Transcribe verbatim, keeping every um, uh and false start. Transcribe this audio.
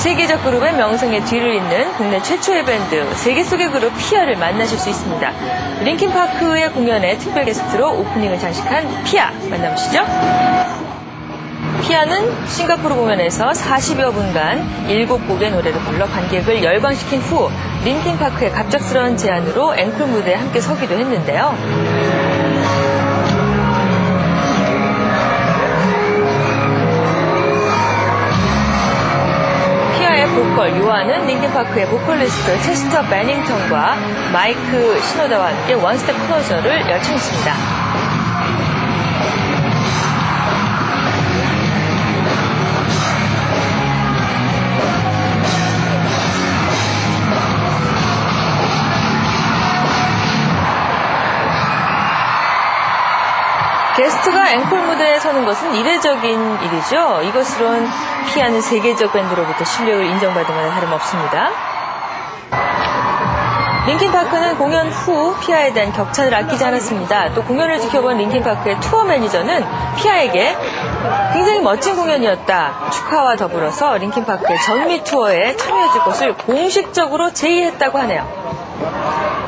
세계적 그룹의 명성에 뒤를 잇는 국내 최초의 밴드 세계 속의 그룹 피아를 만나실 수 있습니다. 링킨파크의 공연에 특별 게스트로 오프닝을 장식한 피아 만나보시죠. 피아는 싱가포르 공연에서 사십여 분간 일곱 곡의 노래를 불러 관객을 열광시킨 후 링킨파크의 갑작스러운 제안으로 앵콜 무대에 함께 서기도 했는데요. 피아의 보컬 요한은 링킨파크의 보컬리스트 체스터 베닝턴과 마이크 시노다와 함께 원스텝 클로저를 열창했습니다. 게스트가 앵콜 무대에 서는 것은 이례적인 일이죠. 이것으론 피아는 세계적 밴드로부터 실력을 인정받은 것에 다름없습니다. 링킨파크는 공연 후 피아에 대한 격찬을 아끼지 않았습니다. 또 공연을 지켜본 링킨파크의 투어 매니저는 피아에게 굉장히 멋진 공연이었다. 축하와 더불어서 링킨파크의 전미 투어에 참여해줄 것을 공식적으로 제의했다고 하네요.